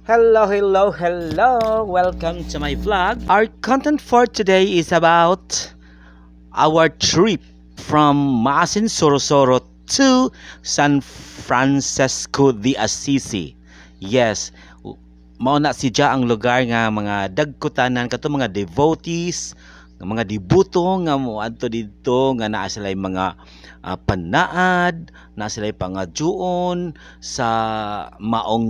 Hello, hello, hello! Welcome to my vlog. Our content for today is about our trip from Maasin Sorosoro to San Francisco de Assisi. Yes, mao na siya ang lugar nga mga dagkutanan kato mga devotees, nga mga dibuto nga moadto didto nga naa sila mga panaad, naa sila pangadyoon sa maong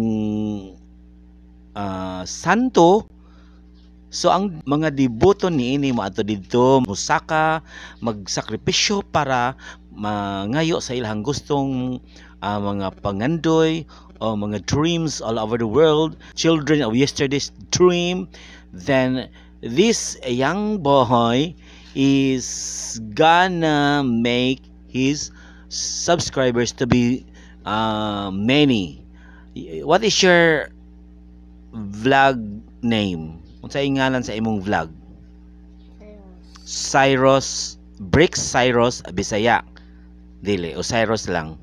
santo. So ang mga deboto niini moadto didto musaka magsakripisyo para mangayo sa ilang gustong mga pangandoy o mga dreams all over the world, children of yesterday's dream. Then this young boy is gonna make his subscribers to be many. What is your vlog name? Unsa ngalan sa imong vlog? Cyrus Bricks, Cyrus Bisaya. Dili o Cyrus lang.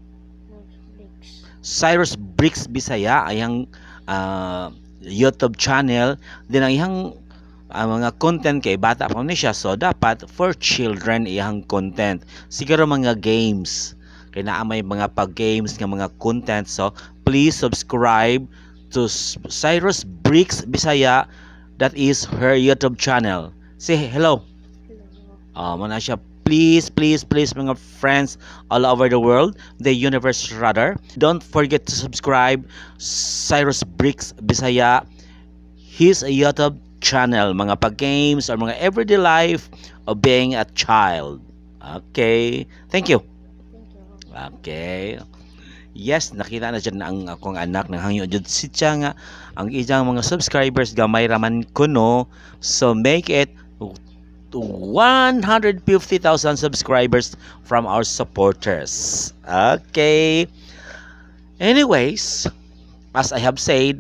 Cyrus Bricks Bisaya ayang YouTube channel. Din ang iyang mga content kay bata pa ni siya, so dapat for children iyang content. Siguro mga games. Kay naa may mga pag-games nga mga content, so please subscribe to Cyrus Bricks Bisaya. That is her YouTube channel. Say hello. Muna siya. Please, please, please mga friends all over the world, the universe rather. Don't forget to subscribe Cyrus Bricks Bisaya, his YouTube channel. Mga pag-games or mga everyday life of being a child. Okay. Thank you. Okay. Yes, nakita na dyan ang akong anak hangyo dyan si siya nga ang iyang mga subscribers gamay raman kuno, so make it to 150,000 subscribers from our supporters. Okay. Anyways, as I have said,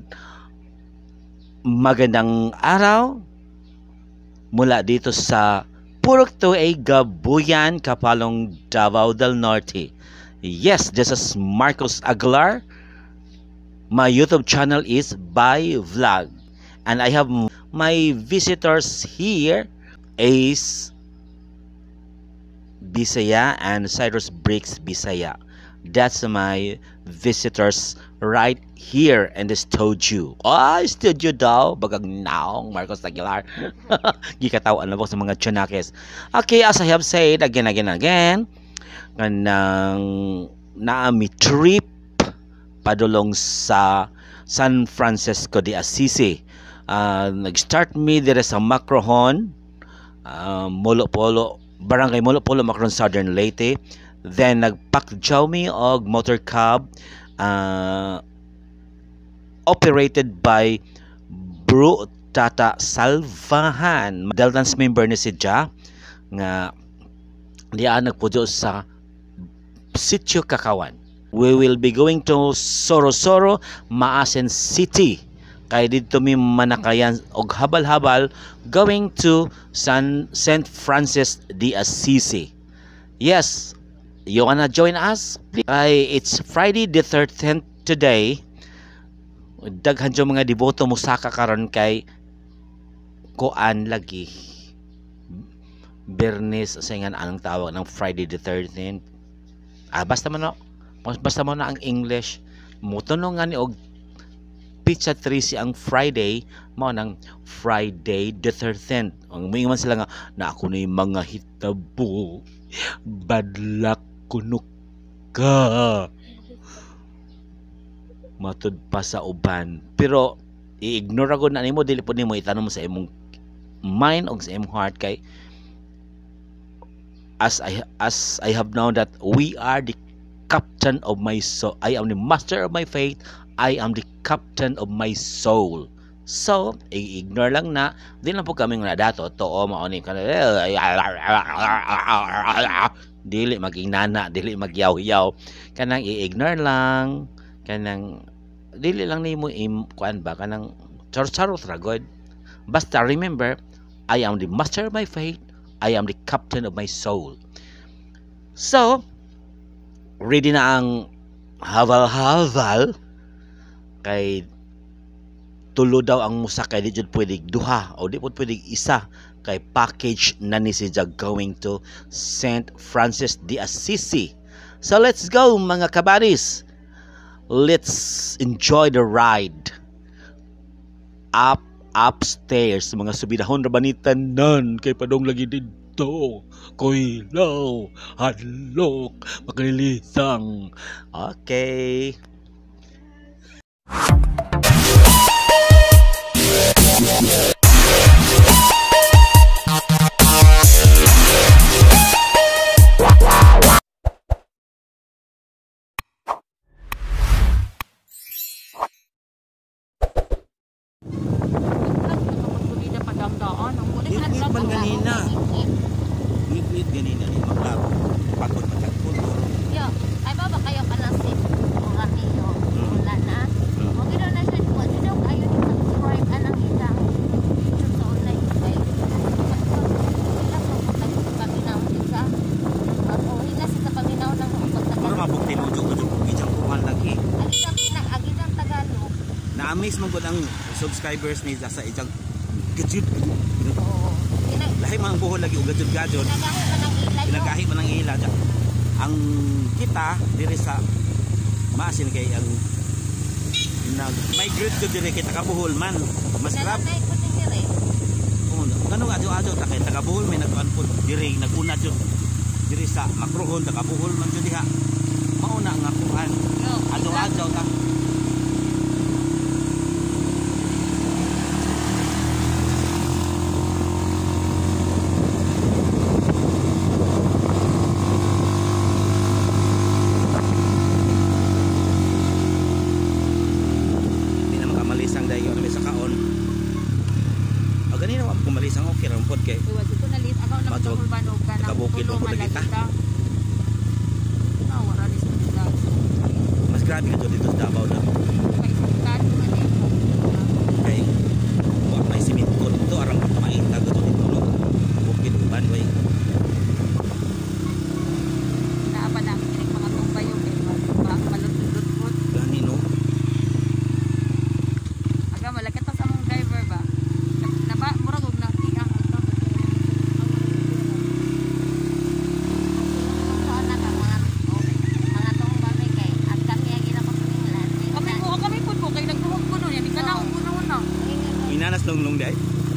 magandang araw mula dito sa Purok 2A Gabuyan, Kapalong, Davao del Norte. Yes, this is Marcos Aguilar. My YouTube channel is By Vlog. And I have my visitors here is Bisaya and Cyrus Bricks Bisaya. That's my visitors right here in the studio. Studio daw. Bagang naong Marcos Aguilar. Gikatawan na po sa mga tsunakis. Okay, as I have said again, kanang naami trip padulong sa San Francisco de Assisi. Nag-start me dire sa Macrohon, Molo-Polo, Barangay Molo-Polo, Macrohon, Southern Leyte. Then nagpakjaw mi og motor cab operated by Bro Tata Salvahan. Deltans member ni si Ja nga diyan nagpudyo sa Sitio Kakawan. We will be going to Sorosoro, Maasin City. Kay dito mi manakayan og habal-habal going to St. Francis de Assisi. Yes, you wanna join us? It's Friday the 13th today. Daghan jo mga deboto musaka karon kay kuan lagi. Bernes sa nga anong tawag ng Friday the 13th. Basta mo na ang English. Mutunong nga ni og pizza 3 ang Friday mo nang Friday the 13th. Ang mingon sila nga na ako na mga hitabo. Badlak kuno ka. Matud pa sa uban. Pero i-ignore ko na nimo, dili po nimo itanong mo sa imong mind o sa imong heart kay as I have known that we are the captain of my soul. I am the master of my faith. I am the captain of my soul. So, i-ignore lang na. Di lang po kami nga dato. Too, maonin ka na. Dili mag-inana. Dili mag-yaw-yaw. Kanang i-ignore lang. Kanang, dili lang ni mo kuan ba? Kanang, charot-charot ragod. Basta remember, I am the master of my faith. I am the captain of my soul. So, ready na ang haval-haval kay tulo daw ang musakay, di jud pwede duha o di pud pwede isa kay package na ni si Jag going to St. Francis de Assisi. So let's go mga kabadis. Let's enjoy the ride upstairs. Mga subidahon ra banitan nan kay padong lagi dito. Koilaw, hadlok, makalilisang. Okay. Ngit-ngit man ganina. Ngit-ngit ganina ni maglabo. Pagod magkakul. Yo, ay baba kayo panasin. Mura niyo. Wala na. Mo gino na siya ko daw kayo ni subscribe anang isang YouTube sa online kay. Wala ko paginaw isa. Ako hina sa paginaw ng Mura mabukti no jud jud gijang kuhan lagi. agi ng Tagalog. Na-amaze man gud ang subscribers ni sa ijang gajud. Oo. Lahi man ang buhol lagi og gajud-gajud. Pinagahi man ang ila. Ang kita diri sa masin kay ang nag-migrate ko diri kay taga-Bohol man. Mas grab. Ganun adyo-adyo ta kay taga-Bohol may nagkuan pud diri naguna jud diri sa Makrohon taga-Bohol man jud diha. Mauna nga kuan. Adyo-adyo ta. Kumalisang okay ram pod kay nakabukid mo pod kita. Wala ni sa Mas grabe ka dito sa Davao na. Kay wa may simento dito arang mainta dito dito no. Bukid uban way. Naapadang kinig mga tumbay yung malutulot po. Gani no. Aga malakit sa mong driver ba? Naba murag og nakiyang Inanas longlong day.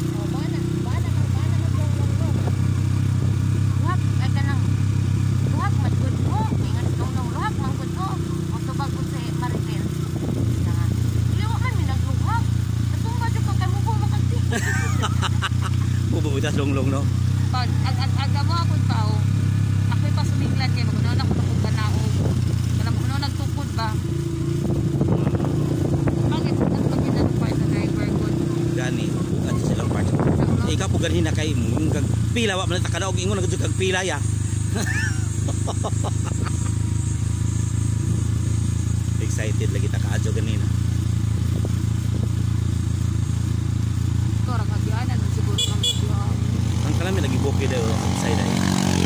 Bubutas longlong no. Pag aga mo ako tao, ako'y pasuminglan kay maguna ako tukod kanaog. Kana mo nagtukod ba? Bakit ang ginano pa sa driver ko? Gani bukan sa silang part. Ikaw po ganhin na kay kag pila wa man ta kadaog ingon nagud kag pila ya. Excited lagi ta kaadyo ganina. Tora ka diyan ang siguro kami diyan. Ang kalami lagi bukid daw side ay.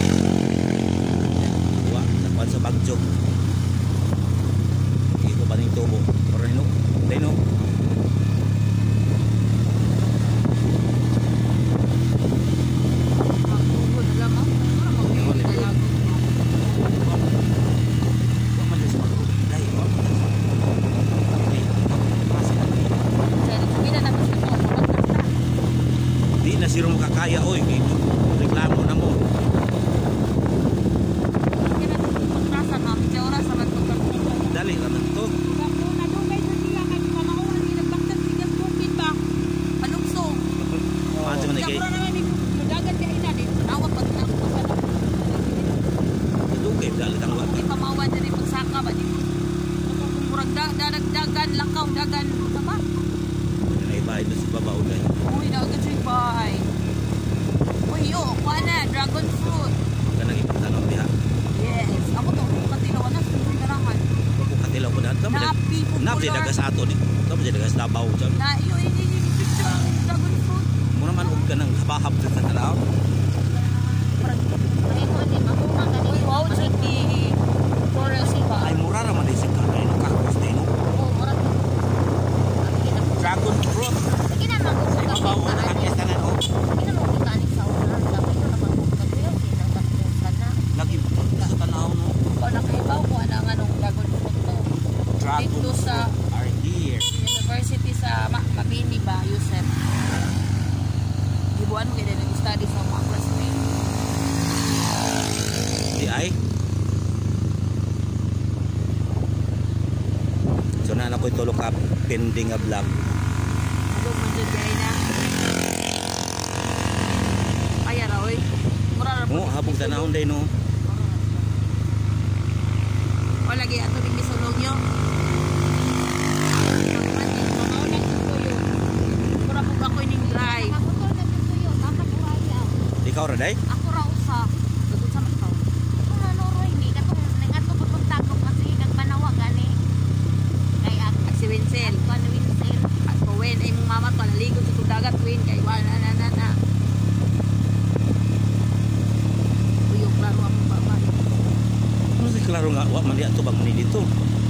Wa nakuan sa bagjo. Ito pa ning tubo. Ora no. Dai no. Siro mo kakaya oy kay reklamo na mo. Dali naman to. Paano man kay? Dugay dali tang wa. Pamawan diri pagsaka ba di. Murag dagan lakaw dagan sa ba? Ay bayad sa babaw dai. Uy, nag-trip by. Uy, yo, kuana, dragon fruit. Kana gitanong diha. Yes. Ako to, katilaw na sa karangan. Ko katilaw ko na. Napi daga sa ato ni. Kamo daga sa Davao jud. Na iyo ini picture dragon fruit. Mura man og kanang habahab sa tanaw. Ay ko ni makuha ka ni. Wow, di Coral Siba. Ay mura ra man di sa kanay no kakos din no. Oh, mura. Dragon fruit. depende nga vlog. Abog man dyan gaya na. Kaya ra, oy. Mura ra Mo habog tanahon day no. O lagi ato ning bisulog yo. Mura po ako ning dry. Ako to nagtutuyo, dapat uraya. Ikaw ra day? Ako ra usa. Dugod sa makaw. Ako na noroy ni katong nangato ko pag tago kasi nagpanawa gani. Kaya Si Winsel. ako ano Winsel. Ako wen ay mong mama ko naligo sa dagat win kay wala na. Uyok laro ang baba. Ano si klaro nga wa man di ato bang ni dito.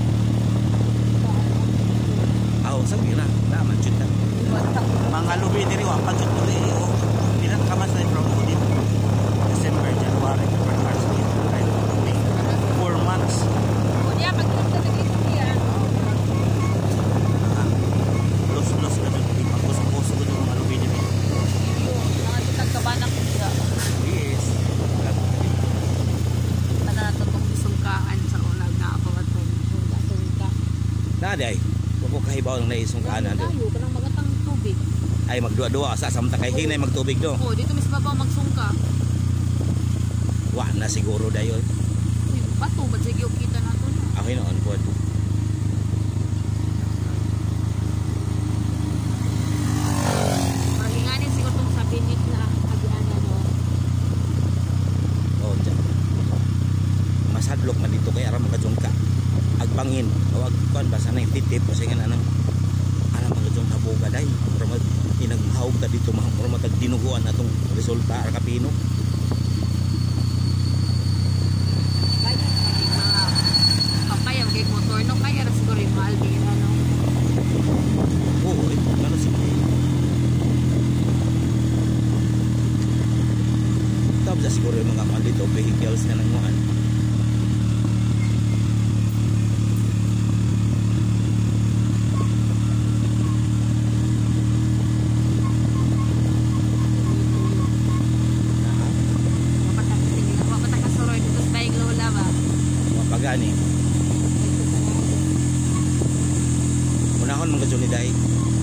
Aw sabi na man jud ta. Mga lubi diri wa pa jud diri o. Bilang kamas na from dito. December, January, February, March, April, May. 4 months. O diya pagpunta sa dito diya. Los na jud di pagpuso-puso ko mga lubi diri. Mga tutag kabana ko siya. Yes. Kada nato tong isungkaan sa ulag na ako at sungka. Naday. Wa ko kahibaw ng naisong kaanan do. Tayo kanang magatang tubig. Ay magduwa-duwa sa samta kay hinay magtubig do. O dito mis babaw magsungka. Wa na siguro dayon. Uy, bato ba sige kita nato na. Ako noon po. Para hinganin siguro tong sa binit na agian no. Oh, dyan. Masadlok man dito kay aram magajungka. Agpangin, o agkuan ba sana titip kasi nga anang mga jung haboga day. Mura mag inaghawg ta dito mura matag dinuguan atong resulta ar kapino. Kaya magay motor no kaya ra siguro yung mahal din ano. Oo, ano si Tab sa siguro yung mga mahal dito vehicles na nanguan. Mapatakasuroy dito sa daig lola ba. Mapagani. Unahon mga jud ni day.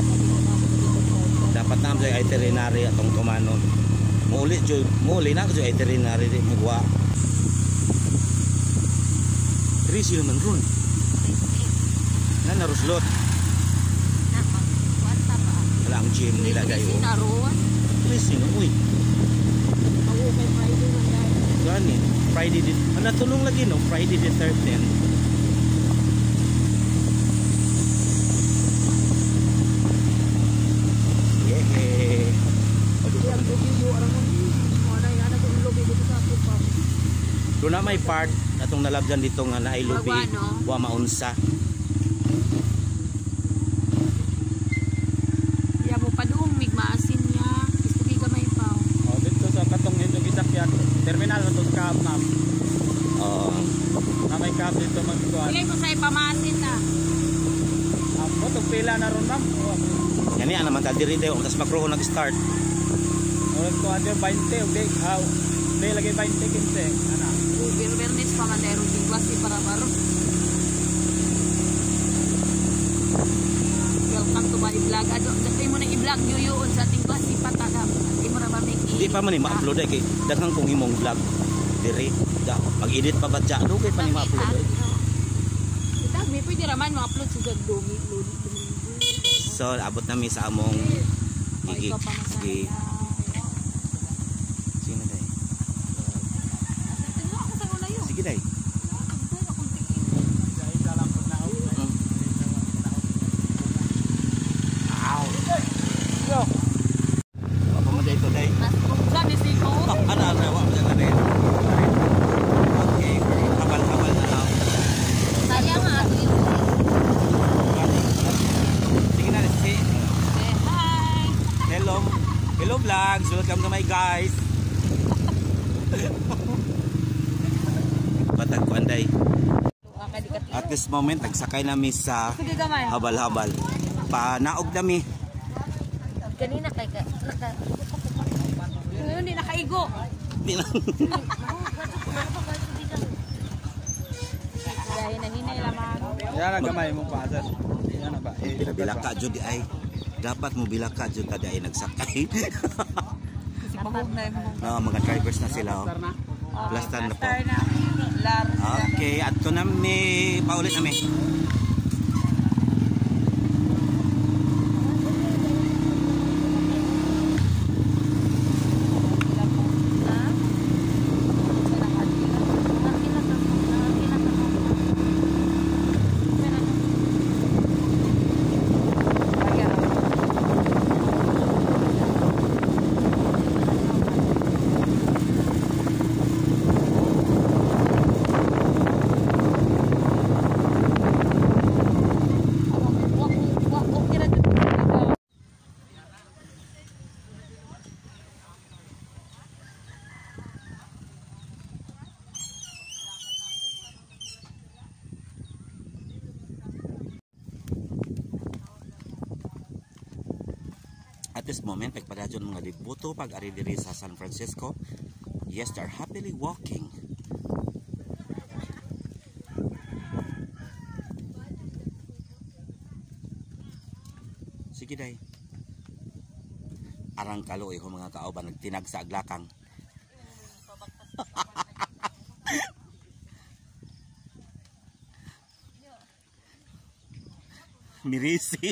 Dapat na sa itinerary atong tumanon. Muli na ko sa itinerary di mugwa. Trisi man ron. Na naruslot. Na magkuwanta ba? Wala ang gym nila dayo. Sinaroon. Trisi no uy. Ako kay Friday man dahil. Gani Friday the natulong lagi no Friday the 13th. Yeah. Ang video arang mo ana yana ko lobi dito sa ato pa. Doon na may part atong nalabdan dito nga naay lubi Wagwano. wa maunsa. Ya mo padung migmaasin niya. Gusto gamay pa. Oh, dito sa katong inyong isakyan, terminal na itong cab ma'am. Oh, Na may cab dito magkuhan. Ilay ko sa ipamasin na. Ako, itong pila na ron ma'am. yani ana man ta diri dayo tas makruho nag-start. Oras ko ate 20, hindi lagi 20 15. Ana. Bernes pa man dahil yung klase para baro. Welcome to my vlog. Adyo, dati mo na i-vlog yuyuon sa ating klase pataga. Hindi mo na ba make Di pa man ni ma-upload kay daghang kong himong vlog diri. Da mag-edit pa ba dya do kay pa ni ma-upload. Itag, may pwede raman ma-upload sa dumi. So abot na mi sa among gigi. Gigi. Sino day? Sige day. Ow. Yo. Apa mo day to day? Sabi si ko. Ana wa mo na rin. Okay, habal-habal na lang. Sayang nga ato yung Sige na si. Hi. Hello. Hello vlogs. Welcome to my guys. Batag ko anday. At this moment nagsakay nami sa Sige gamay. habal-habal. Panaog nami. kanina kay naka Ngayon di nakaigo. dahil na hinay lamang. Yan ang gamay mo pa sir. Bilaka jud di ay. Dapat mo bilaka jud ta di ay nagsakay. Kasi mahog na yung No, mga drivers na sila. Oh. Plastar na po. Laro. Okay, adto na mi paulit na mi. At this moment, nagpadadyon mga libuto pag ari diri sa San Francisco. Yes, they're happily walking. Sige day. Arang kaloy ho mga kauban nagtinag sa aglakang. Mirisi.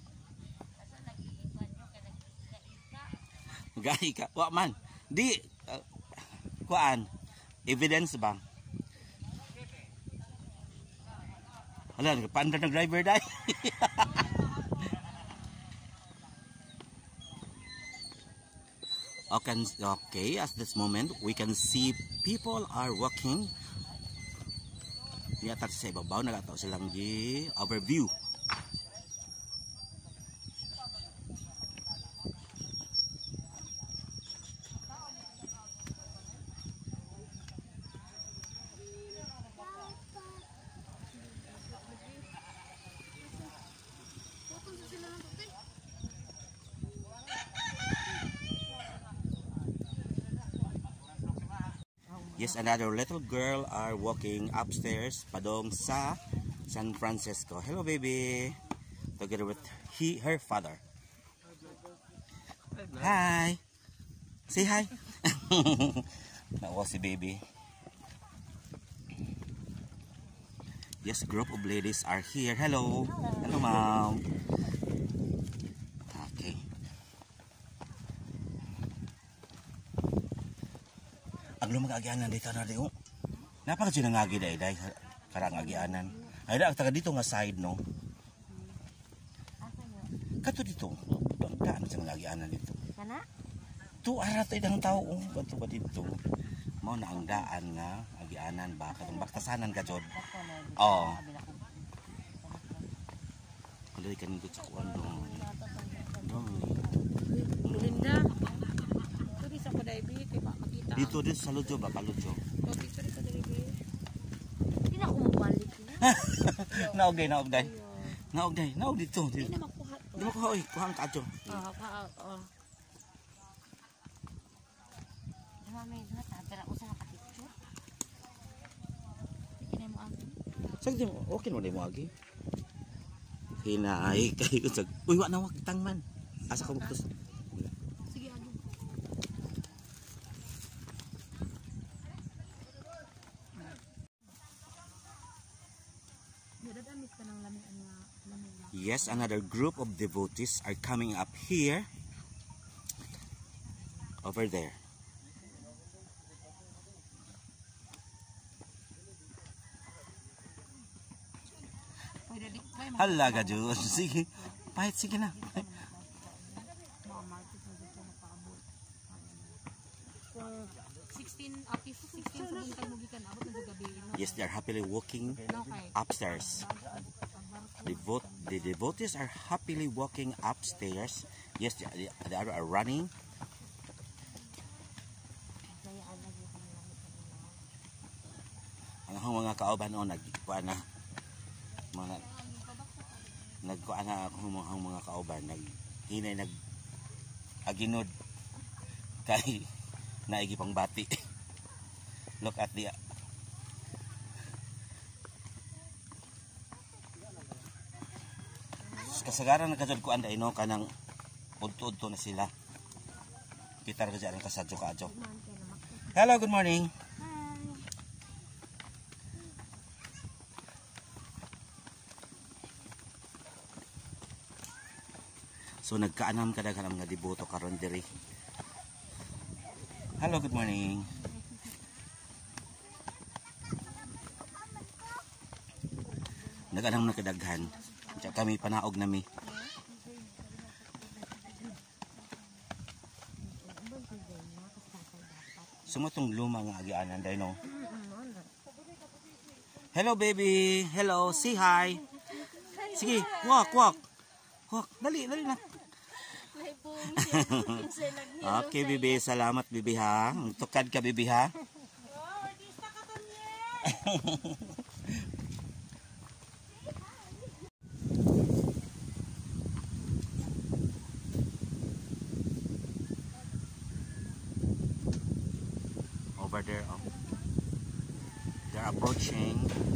Gay ka. Wa man. Di kuan. Evidence ba? Hala, nagpaandar ng driver dai. Okay, at this moment we can see people are walking. Yata sa ibabaw nagataw silang gi overview. Yes, another little girl are walking upstairs padong sa San Francisco. Hello, baby. Together with her father. Hi. Say hi. Nawa si baby. Yes, group of ladies are here. Hello. Hello, mom. Okay. Aglo mag-agianan dito na di oh. Napaka sinangagi day karang agianan. Ay da taga dito nga side no. Kato dito. Daan sa agianan dito. Kana? Tu ara tay dang tao oh. Bato ba dito. Mao na ang daan nga agianan ba katong baktasanan ka jod. Oh. Kalay kanin ko sa kuan do. Linda. Turi sa ko diabetes ba makita. Dito din sa Lujo ba Paludyo. Okay, sorry sa diabetes. Hindi na umabalik na. Naogday. Naog dito. Hindi na makuha to. Di mo kuha oy, kuha ang kadyo. Oh. Mami, natapera ko sa nakapicture. Hindi mo ang. Sagdi mo, okay mo na mo agi. Hinay kayo sag. Uy, wa na wag tangman. Asa ka mugtos. Sige ano. Yes, another group of devotees are coming up here. Over there. Hala ka, Diyos. Sige. Pahit, sige na. Yes, they are happily walking upstairs. The devotees are happily walking upstairs. Yes, they are running. Ang mga kauban o nagkuan na nagkuan na ang mga kauban hinay aginod kay naigi pang bati. Look at the kasagaran na kajod ko anday no kanang udto-udto na sila. Kita ra kajad ang kasadyo kadyo. Hello, good morning. So nagkaanam kadaghan mga deboto karon diri. Hello, good morning. Nag-anam na kadaghan. Diya kami panaog nami. Sumutong luma nga agianan day no. Hello baby. Hello, say hi. Sige, walk. Walk, dali na. Okay, bibi. Salamat, bibi ha. Tukad ka, bibi ha. Over there, oh. They're approaching.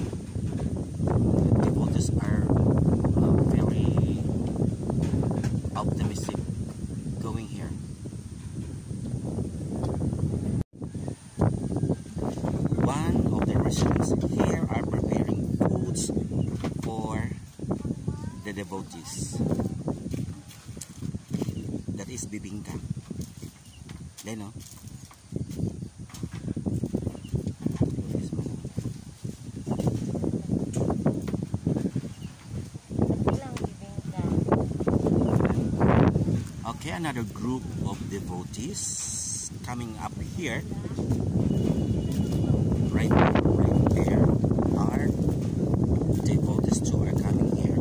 The devotees are very optimistic going here. One of the residents here are preparing foods for the devotees. That is bibingka. Then, no? Okay, another group of devotees coming up here. Right there are devotees too are coming here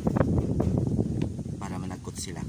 para managot sila.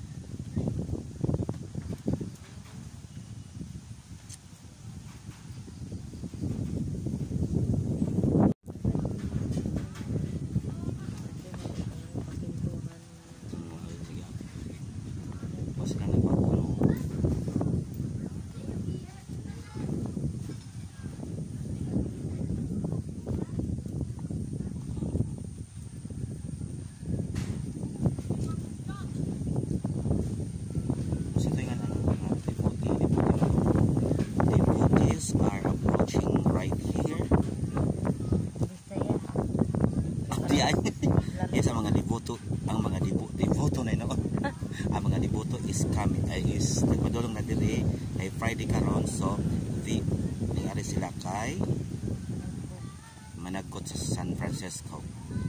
Yes, ang mga devoto na ino. Ang mga devoto is coming, is nagpadulong na diri ay Friday karon, so nangyari sila kay managot sa San Francisco.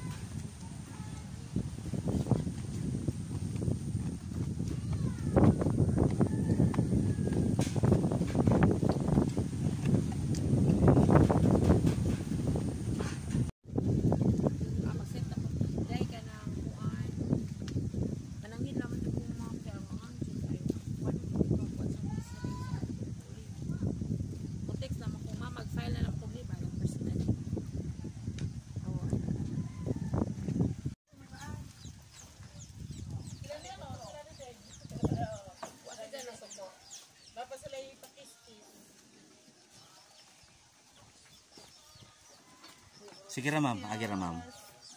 Sige ra ma'am, agi ra ma'am.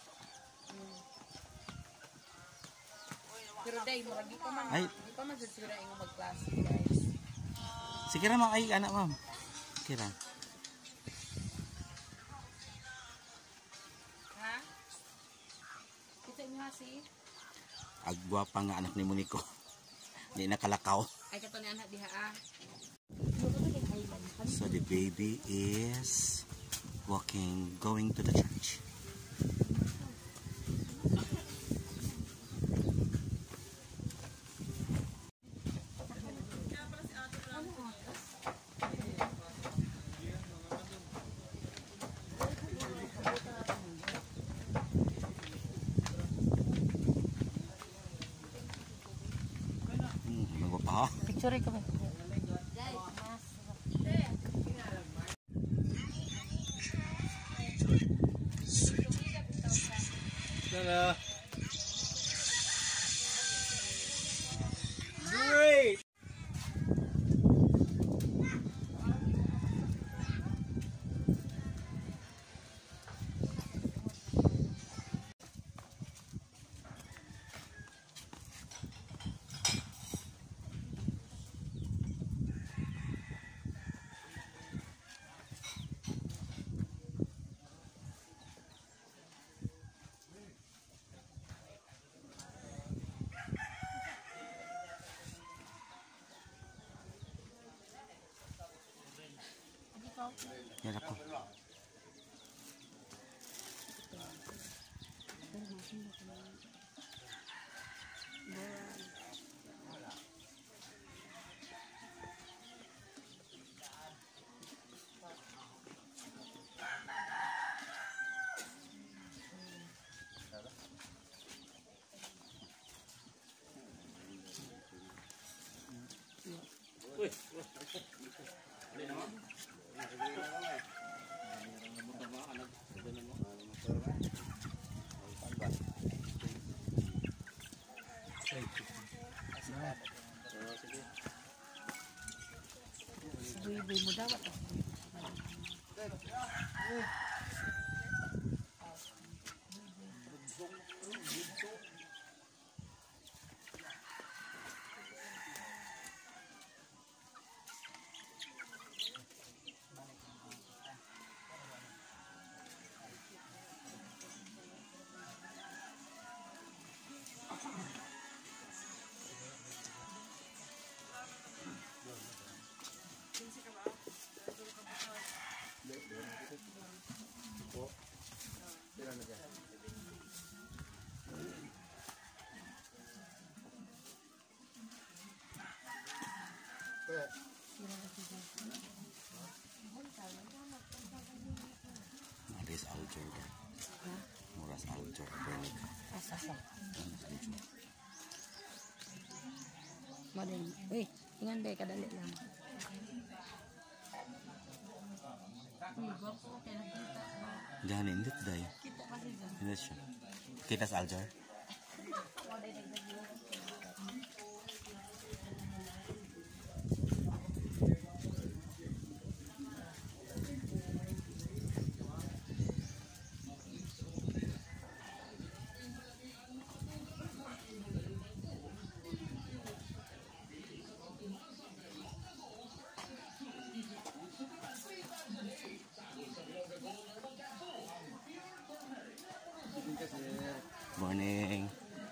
Pero day, murag di pa man. Ay. Di pa man jud sila ingon magklase, guys. Sige ra ma'am, ay anak ma'am. Sige ra. Ha? Kita niyo si Agwa pa nga anak ni Monico. Di nakalakaw. ay kato ni anak diha ah. So the baby is going to the church. Picture ka ba? Great! Yan ako. Buy-buy mo daw. Aris Alger. Muras Alger. Asa. Madin. Uy, ingan day kadali lang. Jangan ini today. Ini siya. Kita sa Alger. Morning.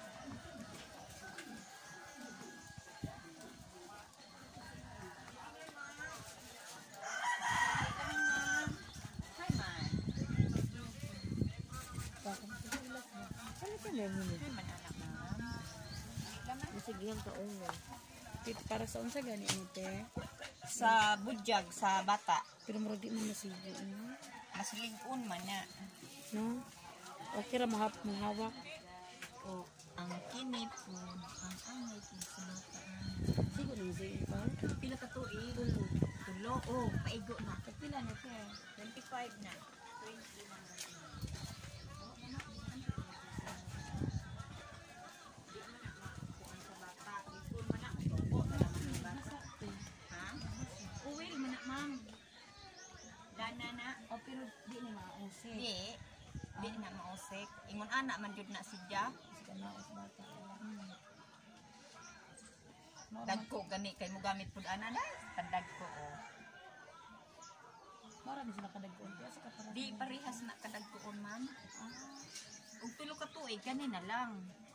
Sige ka ulo. Para sa unsa gani ite? Sa budyag sa bata Pero murag di mo nasigo no. mas ligon man na No? Okay ra mahawak. o ang kinip o ang angay sa bata. Sigo ni say pa. Pila ka tuig? Tulo. Paigo na. Pila na ka? 25 na. 20 na. Uwil man na, ma'am. Dana na. Oh, pero di ni mausik. Di na mausik. Ingon anak man jud na sidya. Sige na us bata. Dagko gani kay mo gamit pud ana na. Kadagko o. Mara ni sila kadagkoon kaya sa kapara. Di parehas na kadagkoon, ma'am. Ug tulo ka tuig kani na lang.